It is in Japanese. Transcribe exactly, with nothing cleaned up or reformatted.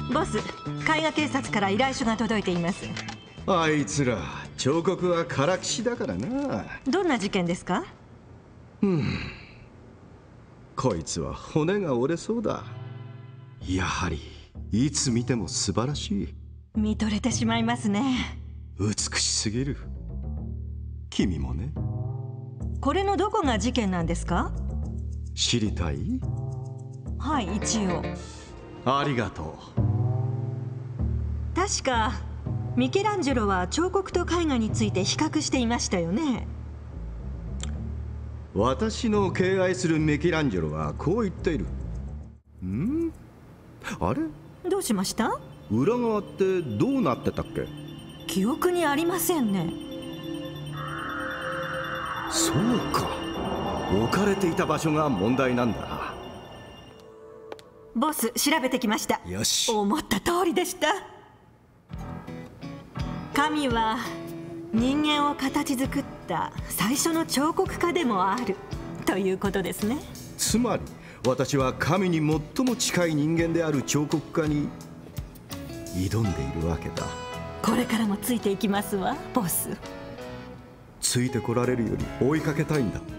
ボス、絵画警察から依頼書が届いています。 あいつら彫刻はからきしだからな。 どんな事件ですか？ うんこいつは骨が折れそうだ。やはりいつ見ても素晴らしい。 見とれてしまいますね。 美しすぎる。君もね。 これのどこが事件なんですか？ 知りたい？ はい、一応。 ありがとう。 確かミケランジェロは彫刻と絵画について比較していましたよね。 私の敬愛するミケランジェロはこう言っている。ん？あれ？ どうしました？ 裏側ってどうなってたっけ？ 記憶にありませんね。 そうか、置かれていた場所が問題なんだな。 ボス、調べてきました。 よし。 思った通りでした。神は人間を形作った最初の彫刻家でもあるということですね。 つまり私は神に最も近い人間である彫刻家に挑んでいるわけだ。 これからもついていきますわ、ボス。 ついてこられるより追いかけたいんだ。